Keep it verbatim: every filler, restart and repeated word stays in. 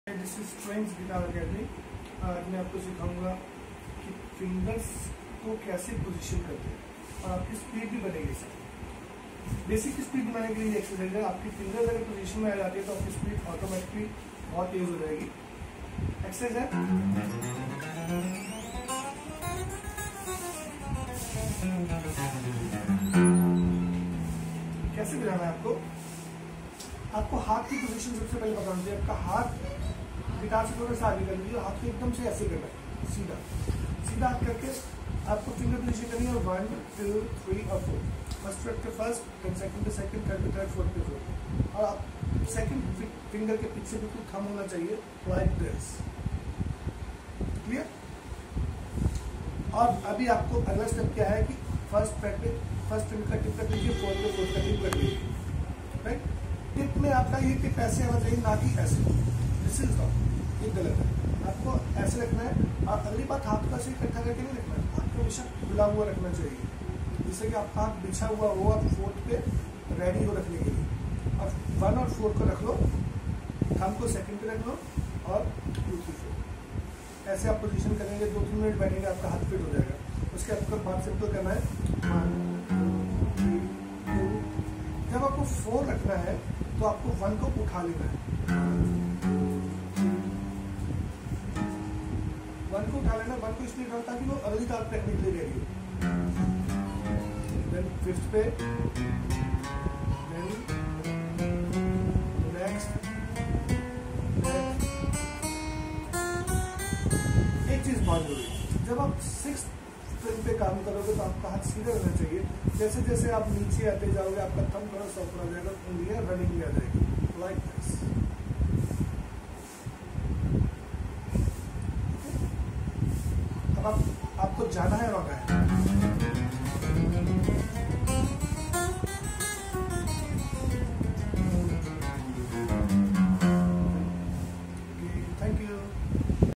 This is strings guitar academy. आज मैं आपको सिखाऊंगा कि फिंगर्स को कैसे पोजीशन करते हैं और आपकी स्पीड भी बनेगी। सर बेसिक स्पीड बनाने के लिए एक्सरसाइज है। आपकी फिंगर्स अगर पोजीशन में आ जाती है तो आपकी स्पीड ऑटोमेटिकली बहुत तेज हो जाएगी। एक्सरसाइज है, कैसे बजाना है आपको। आपको हाथ की पोजीशन सबसे पहले बताना चाहिए। आपका हाथ गिटार से थोड़ा सा आगे कर लीजिए, हाथ को एकदम से ऐसे करना है, सीधा सीधा हाथ करके आपको फिंगर पोजीशन करनी है। वन टू थ्री और फोर, फर्स्ट फ्रेट पे फर्स्ट, देन सेकंड पे सेकंड, थर्ड पे थर्ड, फोर्थ पे फोर्थ। और आप सेकंड फिंगर के पीछे बिल्कुल थंब होना चाहिए, लाइक दिस। क्लियर। और अभी आपको अगला स्टेप क्या है कि फर्स्ट फ्रेट पे फर्स्ट फिंगर का टिप कर लीजिए, फोर्थ पे फोर्थ का टिप कर लीजिए। राइट। टिप में आपका ये टिप ऐसे आना चाहिए, ना कि ऐसे। दिस इज रॉन्ग, ये गलत है। आपको ऐसे रखना है। और अगली बात, हाथ को ऐसे इकट्ठा करके नहीं रखना है, आपको हमेशा खुला हुआ रखना चाहिए, जिससे कि आपका हाथ बिछा हुआ हो और फोर्थ पे रेडी हो रखने के लिए। और वन और फोर को रख लो, थंब को सेकंड पे रख लो और टू थ्री फोर ऐसे आप पोजीशन करेंगे। दो तीन मिनट बैठेंगे, आपका हाथ फिट हो जाएगा। उसके आपको बहुत सिंपल करना है। वन थ्री टू, जब आपको फोर रखना है तो आपको वन को उठा लेना है, वन को उठा लेना। वन को इसलिए उठाओ ताकि वो अगली ताल पे रखने के लिए रेडी हो। देन फिफ्थ पे, देन नेक्स्ट। एक चीज बहुत जरूरी है, जब आप सिक्स फिल्म पे काम करोगे तो आपका हाथ सीधा रहना चाहिए। जैसे जैसे आप नीचे आते जाओगे आपका थंब थोड़ा सा ऊपर आ जाएगा, उंगलियां रनिंग में आ जाएगी, लाइक दिस। अब आप, आपको जाना है वहां है